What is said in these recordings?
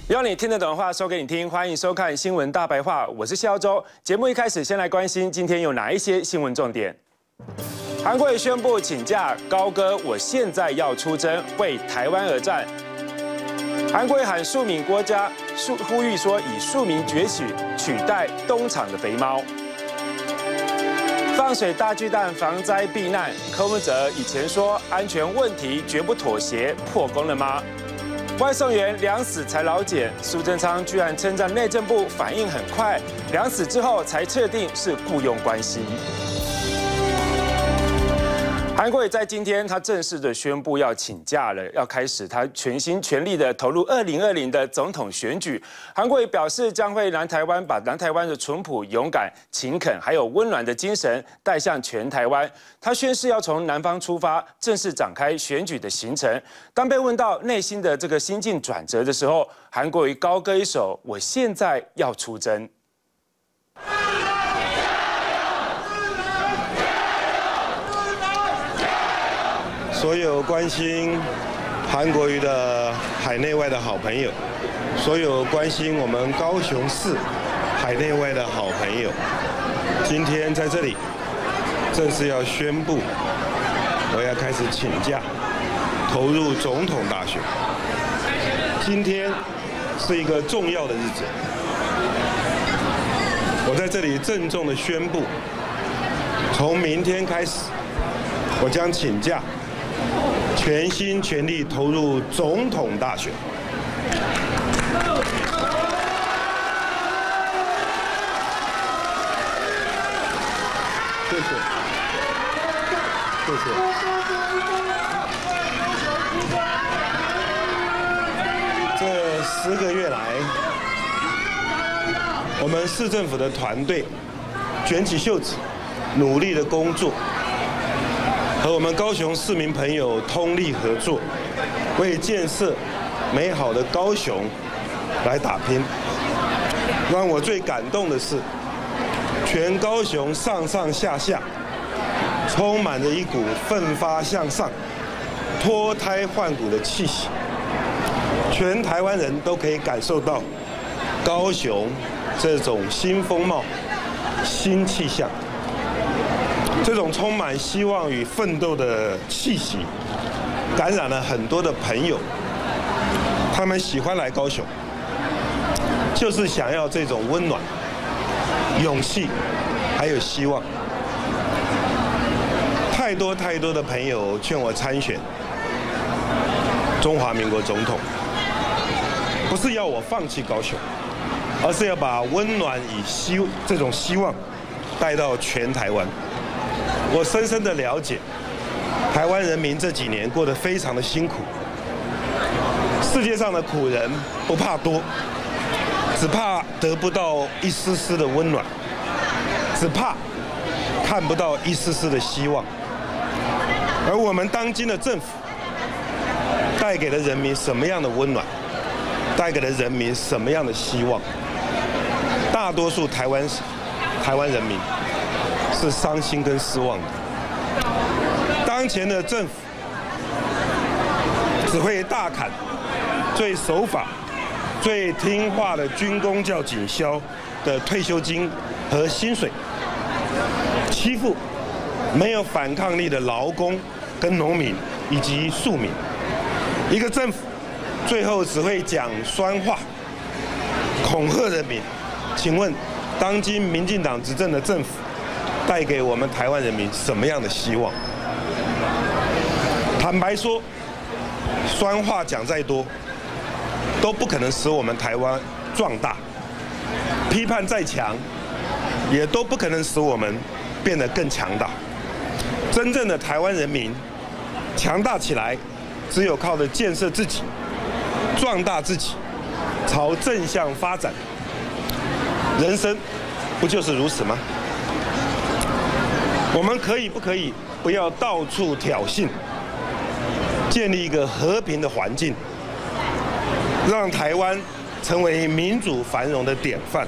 让你听得懂的话说给你听，欢迎收看《新闻大白话》，我是谢周。节目一开始，先来关心今天有哪一些新闻重点。韩国瑜宣布请假，高歌我现在要出征，为台湾而战。韩国瑜喊庶民国家，呼吁说以庶民崛起取代东厂的肥猫。放水大巨蛋防灾避难，柯文哲以前说安全问题绝不妥协，破功了吗？外送员2死才劳检，苏贞昌居然称赞内政部反应很快，2死之后才确定是雇佣关系。韩国瑜在今天，他正式的宣布要请假了，要开始他全心全力的投入2020的总统选举。韩国瑜表示，将会把南台湾的淳朴、勇敢、勤恳，还有温暖的精神带向全台湾。他宣誓要从南方出发，正式展开选举的行程。当被问到内心的这个心境转折的时候，韩国瑜高歌一首：我现在要出征。 所有关心韩国瑜的海内外的好朋友，所有关心我们高雄市海内外的好朋友，今天在这里正式要宣布，我要开始请假，投入总统大选。今天是一个重要的日子，我在这里郑重的宣布，从明天开始，我将请假，全心全力投入总统大选。谢谢，谢谢。这10个月来，我们市政府的团队卷起袖子，努力的工作。和我们高雄市民朋友通力合作，为建设美好的高雄来打拼。让我最感动的是，全高雄上上下下充满着一股奋发向上、脱胎换骨的气息。全台湾人都可以感受到高雄这种新风貌、新气象。这种充满希望与奋斗的气息，感染了很多的朋友。他们喜欢来高雄，就是想要这种温暖、勇气，还有希望。太多的朋友劝我参选中华民国总统，不是要我放弃高雄，而是要把温暖与这种希望带到全台湾。我深深的了解，台湾人民这几年过得非常的辛苦。世界上的苦人不怕多，只怕得不到一丝丝的温暖，只怕看不到一丝丝的希望。而我们当今的政府带给了人民什么样的温暖，带给了人民什么样的希望？大多数台湾人民是伤心跟失望的。当前的政府只会大砍最守法、最听话的军公教警消的退休金和薪水，欺负没有反抗力的劳工跟农民以及庶民。一个政府最后只会讲酸话，恐吓人民。请问，当今民进党执政的政府带给我们台湾人民什么样的希望？坦白说，酸话讲再多，都不可能使我们台湾壮大；批判再强，也都不可能使我们变得更强大。真正的台湾人民强大起来，只有靠着建设自己、壮大自己，朝正向发展。人生不就是如此吗？我们不可以不要到处挑衅，建立一个和平的环境，让台湾成为民主繁荣的典范。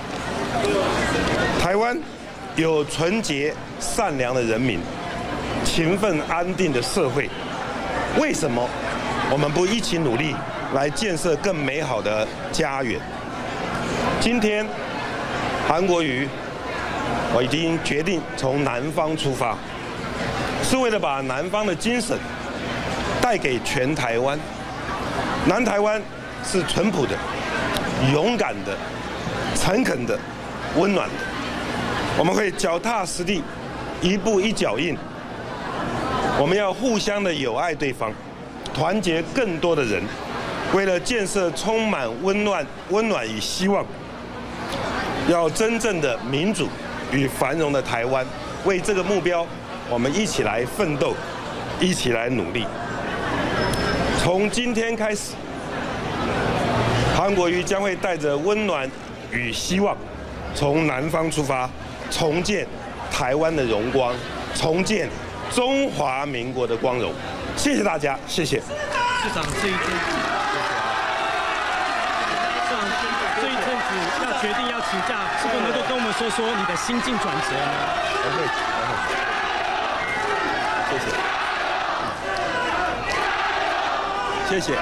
台湾有纯洁善良的人民，勤奋安定的社会，为什么我们不一起努力， 来建设更美好的家园。今天，韩国瑜，我已经决定从南方出发，是为了把南方的精神带给全台湾。南台湾是淳朴的、勇敢的、诚恳的、温暖的。我们会脚踏实地，一步一脚印。我们要互相的友爱对方，团结更多的人，为了建设充满温暖与希望，要真正的民主与繁荣的台湾。为这个目标，我们一起来奋斗，一起来努力。从今天开始，韩国瑜将会带着温暖与希望，从南方出发，重建台湾的荣光，重建中华民国的光荣。谢谢大家，谢谢。 市长这一阵子要决定要请假，是不是能够跟我们说说你的心境转折呢？ 谢谢。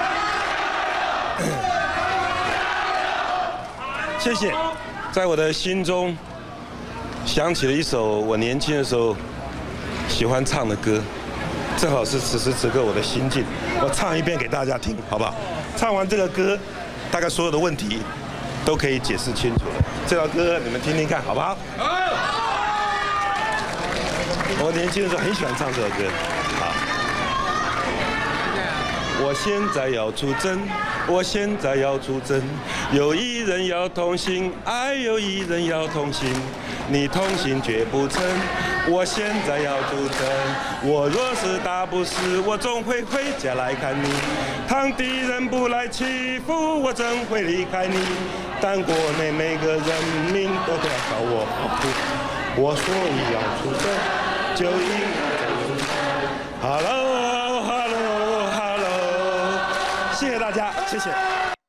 谢谢，在我的心中想起了一首我年轻的时候喜欢唱的歌，正好是此时此刻我的心境。我唱一遍给大家听，好不好？唱完这个歌，大概所有的问题都可以解释清楚了。这首歌你们听听看，好不好？我年轻的时候很喜欢唱这首歌。好，我现在要出征，我现在要出征，有一人要同行，爱有一人要同行，你同行绝不成。我现在要出征，我若是打不死，我总会回家来看你。当敌人不来欺负我，怎会离开你？但国内每个人民都要靠我保护，我所以要出征，就应该出征。Hello， Hello， Hello， 谢谢大家，谢谢。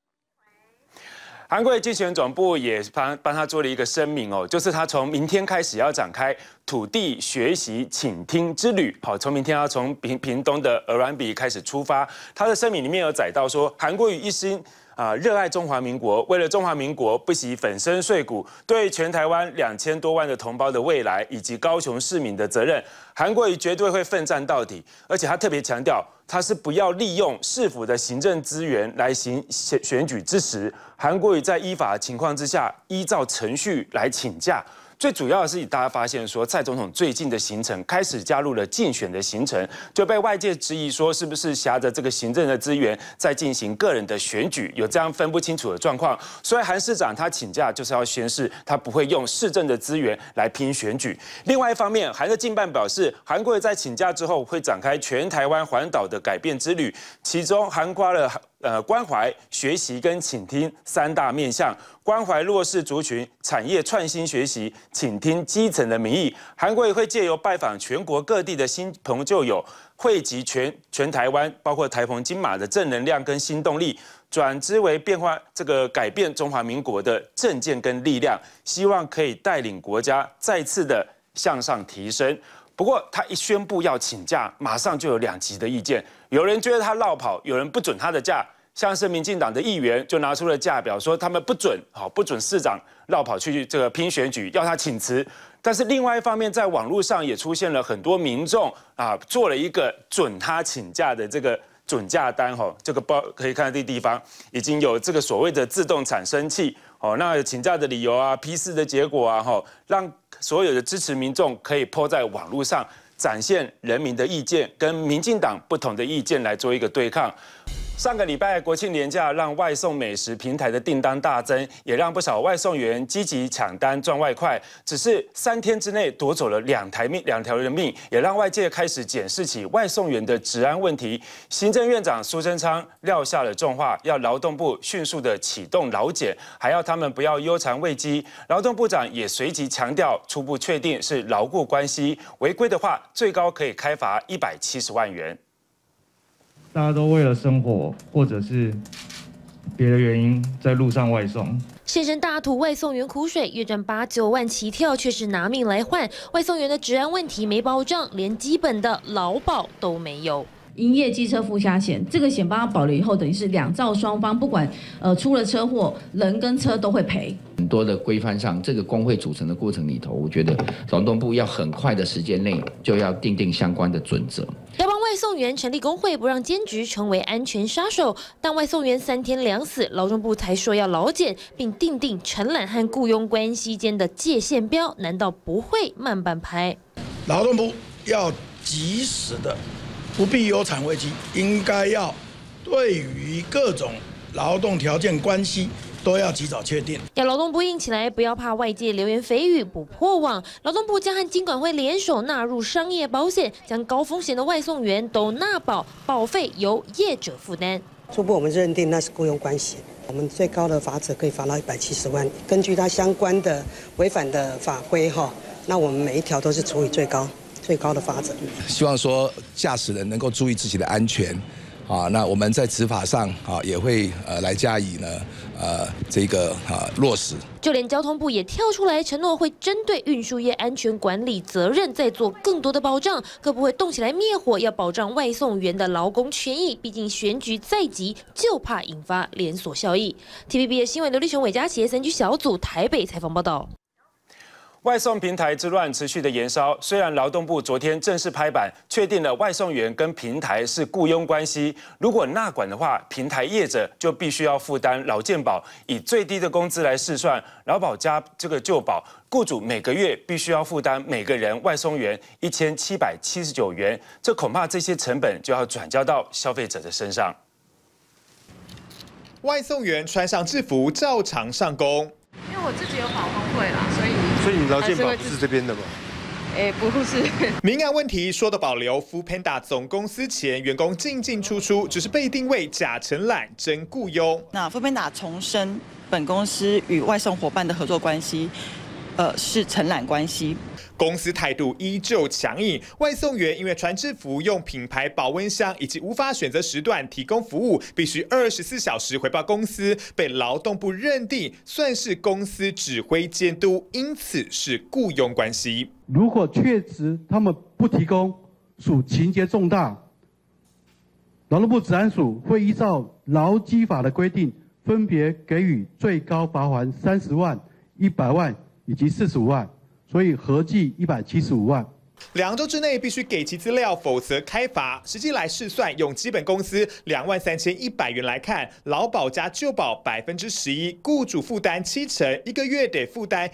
韩国瑜竞选总部也帮他做了一个声明哦，就是他从明天开始要展开土地学习倾听之旅。好，从明天要从屏东的鹅銮鼻开始出发。他的声明里面有载到说，韩国瑜一心热爱中华民国，为了中华民国不惜粉身碎骨，对全台湾2000多万的同胞的未来以及高雄市民的责任，韩国瑜绝对会奋战到底。而且他特别强调，他是不要利用市府的行政资源来行选举之时，韩国瑜在依法情况之下，依照程序来请假。最主要的是，大家发现说，蔡总统最近的行程开始加入了竞选的行程，就被外界质疑说，是不是挟着这个行政的资源在进行个人的选举，有这样分不清楚的状况。所以韩市长他请假就是要宣示，他不会用市政的资源来拼选举。另外一方面，韩的近办表示，韩国瑜在请假之后会展开全台湾环岛的改变之旅，其中涵盖了关怀、学习跟倾听3大面向。关怀弱势族群，产业创新学习，倾听基层的民意。韩国瑜会借由拜访全国各地的新朋旧友，汇集全台湾，包括台澎金马的正能量跟新动力，转之为变化改变中华民国的政见跟力量，希望可以带领国家再次的向上提升。不过他一宣布要请假，马上就有2极的意见，有人觉得他落跑，有人不准他的假。像是民进党的议员就拿出了假表，说他们不准市长绕跑去这个拼选举，要他请辞。但是另外一方面，在网络上也出现了很多民众做了一个准他请假的这个准假单这个可以看到这地方已经有这个所谓的自动产生器那请假的理由批示的结果让所有的支持民众可以po在网络上，展现人民的意见跟民进党不同的意见来做一个对抗。上个礼拜国庆连假让外送美食平台的订单大增，也让不少外送员积极抢单赚外快。只是3天之内夺走了2条人命，也让外界开始检视起外送员的治安问题。行政院长苏贞昌撂下了重话，要劳动部迅速的启动劳检，还要他们不要忧谗畏讥。劳动部长也随即强调，初步确定是劳雇关系，违规的话最高可以开罚170万元。 大家都为了生活或者是别的原因在路上外送。 现身大吐外送员苦水，月赚8、9万起跳，却是拿命来换。外送员的治安问题没保障，连基本的劳保都没有。 营业机车附加险，这个险帮他保留以后，等于是两造双方，不管出了车祸，人跟车都会赔。 很多的规范上，这个工会组成的过程里头，我觉得劳动部要很快的时间内就要订定相关的准则。 要帮外送员成立工会，不让兼职成为安全杀手。但外送员3天2死，劳动部才说要劳检，并订定承揽和雇佣关系间的界限标，难道不会慢半拍？ 劳动部要及时的，不必有产危机，应该要对于各种劳动条件关系都要及早确定。 要劳动部硬起来，不要怕外界流言蜚语不破网。劳动部将和金管会联手纳入商业保险，将高风险的外送员都纳保，保费由业者负担。 初步我们认定那是雇佣关系，我们最高的罚则可以罚到170万。根据它相关的违反的法规那我们每一条都是处以最高的罚则。 希望说驾驶人能够注意自己的安全。那我们在执法上也会来加以呢落实。 就连交通部也跳出来承诺，会针对运输业安全管理责任再做更多的保障，各部会动起来灭火，要保障外送员的劳工权益。毕竟选举在即，就怕引发连锁效益。TVB 的新闻刘立雄、韦佳琪3G 小组台北采访报道。 外送平台之乱持续的延烧，虽然劳动部昨天正式拍板，确定了外送员跟平台是雇佣关系，如果纳管的话，平台业者就必须要负担劳健保，以最低的工资来试算，劳保加这个就保，雇主每个月必须要负担每个人外送员1779元，这恐怕这些成本就要转交到消费者的身上。 外送员穿上制服照常上工。 因为我自己有保工会啦， 所以你劳健保不是这边的吗？ 不是。 民案问题说的保留 ，Foodpanda 总公司前员工进进出出，只是被定位假承揽真雇佣。 那 Foodpanda 重申本公司与外送伙伴的合作关系，是承揽关系。 公司态度依旧强硬，外送员因为穿制服、用品牌保温箱以及无法选择时段提供服务，必须24小时回报公司，被劳动部认定算是公司指挥监督，因此是雇佣关系。 如果确实他们不提供，属情节重大，劳动部治安署会依照劳基法的规定，分别给予最高罚锾30万、100万以及45万。所以合计175万。 2周之内必须给其资料，否则开罚。实际来试算，用基本工资23100元来看，劳保加就保11%，雇主负担70%，一个月得负担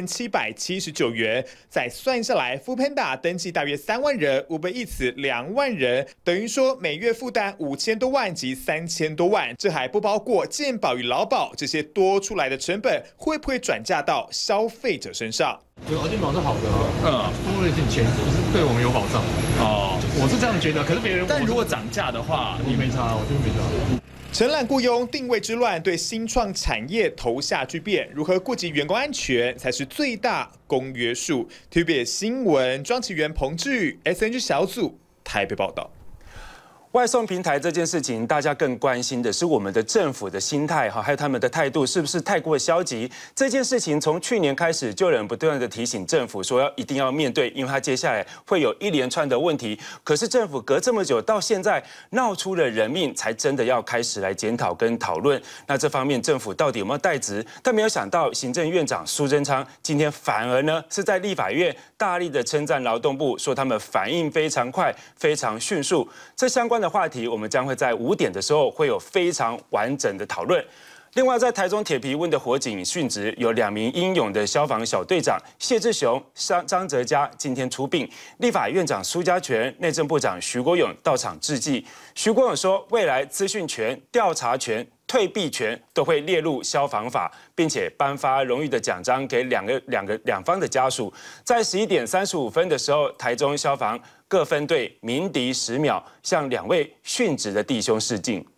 1779元。再算下来 ，Foodpanda 登记大约3万人，Uber Eats 2万人，等于说每月负担5000多万及3000多万。这还不包括健保与劳保这些多出来的成本，会不会转嫁到消费者身上？ 有劳健保是好的多了一点钱，可是对我们有保障。我是这样觉得。可是别人，但如果涨价的话，你没差，我觉得没差。 承揽雇佣定位之乱对新创产业投下巨变，如何顾及员工安全才是最大公约数。TVB 新闻庄启源、彭志宇 SNG 小组台北报道。 外送平台这件事情，大家更关心的是我们的政府的心态还有他们的态度是不是太过消极？这件事情从去年开始就有人不断的提醒政府说一定要面对，因为它接下来会有一连串的问题。可是政府隔这么久到现在闹出了人命，才真的要开始来检讨跟讨论。那这方面政府到底有没有代职？但没有想到行政院长苏贞昌今天反而呢是在立法院大力的称赞劳动部，说他们反应非常快、非常迅速。这相关的话题，我们将会在5点的时候会有非常完整的讨论。另外，在台中铁皮屋的火警殉职，有2名英勇的消防小队长谢志雄、张哲嘉今天出殡，立法院长苏家全、内政部长徐国勇到场致祭。徐国勇说，未来资讯权、调查权、退避权都会列入消防法，并且颁发荣誉的奖章给两方的家属。在11点35分的时候，台中消防各分队鸣笛10秒，向2位殉职的弟兄致敬。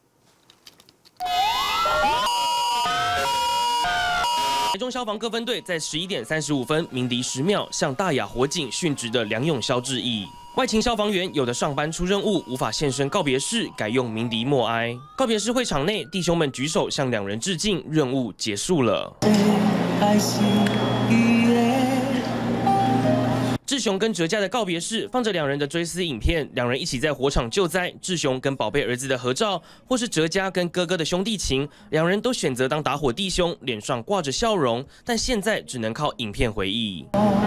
台中消防各分队在11点35分鸣笛10秒，向大雅火警殉职的梁永霄致意。外勤消防员有的上班出任务，无法现身告别式，改用鸣笛默哀。告别式会场内，弟兄们举手向2人致敬，任务结束了。致志雄跟哲嘉的告别式，放着两人的追思影片，两人一起在火场救灾，志雄跟宝贝儿子的合照，或是哲嘉跟哥哥的兄弟情，两人都选择当打火弟兄，脸上挂着笑容，但现在只能靠影片回忆。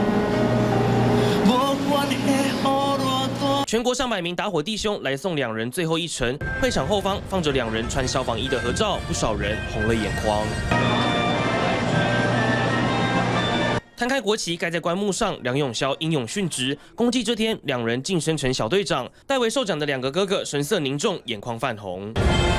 全国上百名打火弟兄来送两人最后一程，会场后方放着两人穿消防衣的合照，不少人红了眼眶。摊开国旗盖在棺木上，梁永霄英勇殉职。公祭这天，两人晋升成小队长，代为受奖的两个哥哥神色凝重，眼眶泛红。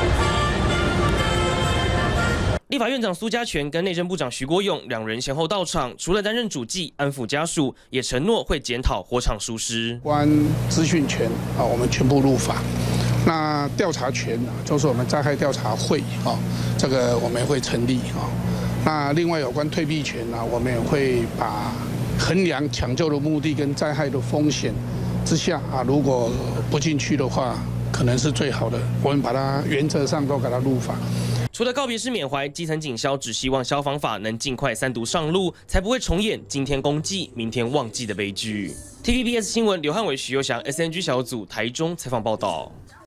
立法院长苏家全跟内政部长徐国勇两人先后到场，除了担任主祭安抚家属，也承诺会检讨火场疏失。 关资讯权啊，我们全部入法。那调查权就是我们灾害调查会啊，这个我们会成立啊。那另外有关退避权呢，我们也会把衡量抢救的目的跟灾害的风险之下啊，如果不进去的话，可能是最好的。我们把它原则上都给它入法。 除了告别式缅怀，基层警消只希望消防法能尽快3读上路，才不会重演今天公祭、明天忘记的悲剧。TVBS 新闻刘汉伟、徐佑翔 SNG 小组台中采访报道。